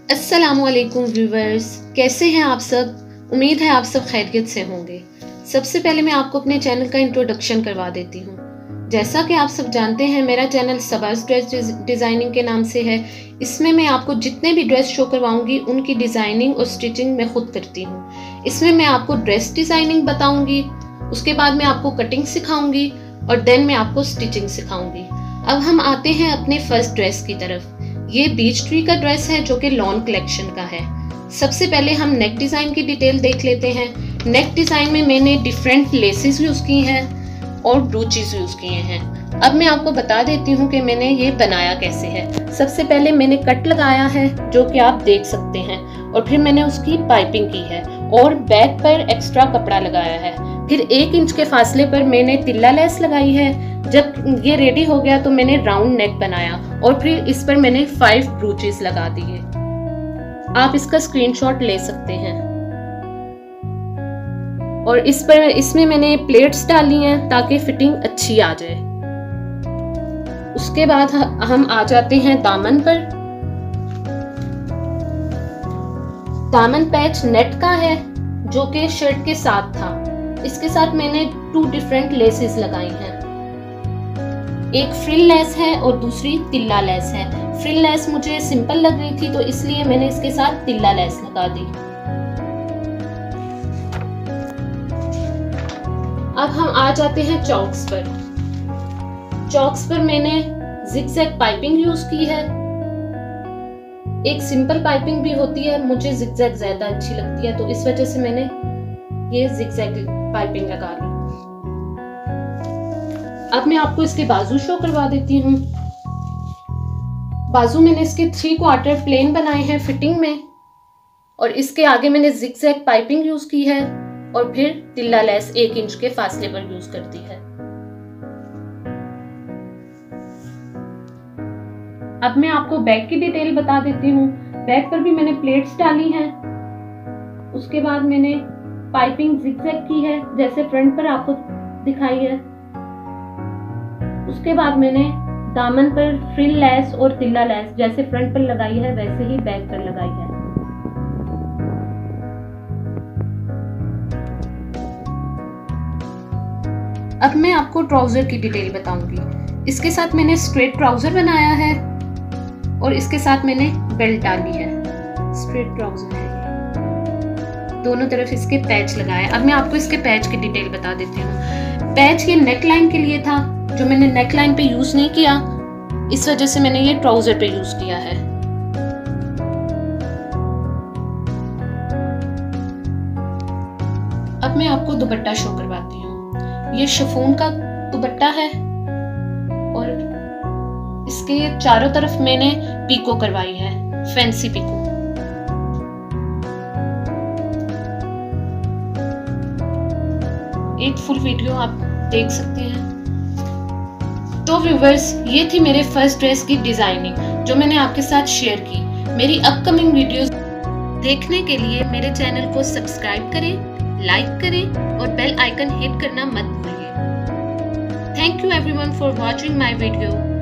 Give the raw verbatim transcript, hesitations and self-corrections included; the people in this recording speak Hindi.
अस्सलाम वालेकुम व्यूवर्स, कैसे हैं आप सब। उम्मीद है आप सब खैरियत से होंगे। सबसे पहले मैं आपको अपने चैनल का इंट्रोडक्शन करवा देती हूँ। जैसा कि आप सब जानते हैं, मेरा चैनल सबाज ड्रेस डिज़ाइनिंग के नाम से है। इसमें मैं आपको जितने भी ड्रेस शो करवाऊंगी उनकी डिज़ाइनिंग और स्टिचिंग मैं खुद करती हूँ। इसमें मैं आपको ड्रेस डिज़ाइनिंग बताऊंगी, उसके बाद मैं आपको कटिंग सिखाऊंगी और देन मैं आपको स्टिचिंग सिखाऊंगी। अब हम आते हैं अपने फर्स्ट ड्रेस की तरफ। ये बीच ट्री का ड्रेस है जो कि लॉन कलेक्शन का है। सबसे पहले हम नेक डिज़ाइन की डिटेल देख लेते हैं। नेक डिज़ाइन में मैंने डिफरेंट लेसेस यूज़ की हैं और ब्रूचेस यूज़ किए हैं। अब मैं आपको बता देती हूँ कि मैंने ये बनाया कैसे है। सबसे पहले मैंने कट लगाया है जो कि आप देख सकते हैं, और फिर मैंने उसकी पाइपिंग की है और बैक पर एक्स्ट्रा कपड़ा लगाया है। फिर एक इंच के फासले पर मैंने तिल्ला लेस लगाई है। जब ये रेडी हो गया तो मैंने राउंड नेक बनाया और फिर इस पर मैंने फाइव ब्रूचेस लगा दिए। आप इसका स्क्रीनशॉट ले सकते हैं। और इस पर इसमें मैंने प्लेट्स डाली हैं ताकि फिटिंग अच्छी आ जाए। उसके बाद हम आ जाते हैं दामन पर। दामन पैच नेट का है जो कि शर्ट के साथ था। इसके साथ मैंने टू डिफरेंट लेसेस लगाई हैं। एक फ्रिल लेस है और दूसरी तिल्ला लेस है। फ्रिल लेस मुझे सिंपल लग रही थी तो इसलिए मैंने इसके साथ तिल्ला लेस लगा दी। अब हम आ जाते हैं चॉक्स पर। चॉक्स पर मैंने जिगजैग पाइपिंग यूज की है। एक सिंपल पाइपिंग भी होती है, मुझे जिगजैग ज्यादा अच्छी लगती है तो इस वजह से मैंने ये जिगजैग पाइपिंग लगा ली। अब मैं आपको इसके बाजू शो करवा देती हूँ। बाजू मैंने इसके थ्री क्वार्टर प्लेन बनाए हैं फिटिंग में, और इसके आगे मैंने जिगजैग पाइपिंग यूज की है और फिर तिल्ला लेस एक इंच के फासले पर यूज करती है। अब मैं आपको बैक की डिटेल बता देती हूँ। बैक पर भी मैंने प्लेट्स डाली हैं। उसके बाद मैंने पाइपिंग जिगजैग की है जैसे फ्रंट पर आपको दिखाई है। उसके बाद मैंने दामन पर फ्रिल लेस और तिल्ला लेस जैसे फ्रंट पर लगाई है वैसे ही बैक पर लगाई है। अब मैं आपको ट्राउजर की डिटेल बताऊंगी। इसके साथ मैंने स्ट्रेट ट्राउजर बनाया है और इसके साथ मैंने बेल्ट डाली है। स्ट्रेट ट्राउजर है, दोनों तरफ इसके पैच लगाए। अब मैं आपको इसके पैच की डिटेल बता देती हूँ। पैच ये नेक लाइन के लिए था जो मैंने नेक लाइन पे यूज नहीं किया, इस वजह से मैंने ये ट्राउजर पे यूज किया है। अब मैं आपको दुपट्टा शो करवाती हूँ। ये शिफॉन का दुपट्टा है और इसके चारों तरफ मैंने पीको करवाई है, फैंसी पीको। एक फुल वीडियो आप देख सकते हैं। तो व्यूवर्स, ये थी मेरे फर्स्ट ड्रेस की डिजाइनिंग जो मैंने आपके साथ शेयर की। मेरी अपकमिंग वीडियोस देखने के लिए मेरे चैनल को सब्सक्राइब करें, लाइक करें और बेल आइकन हिट करना मत भूलिए। Thank you everyone for watching my video.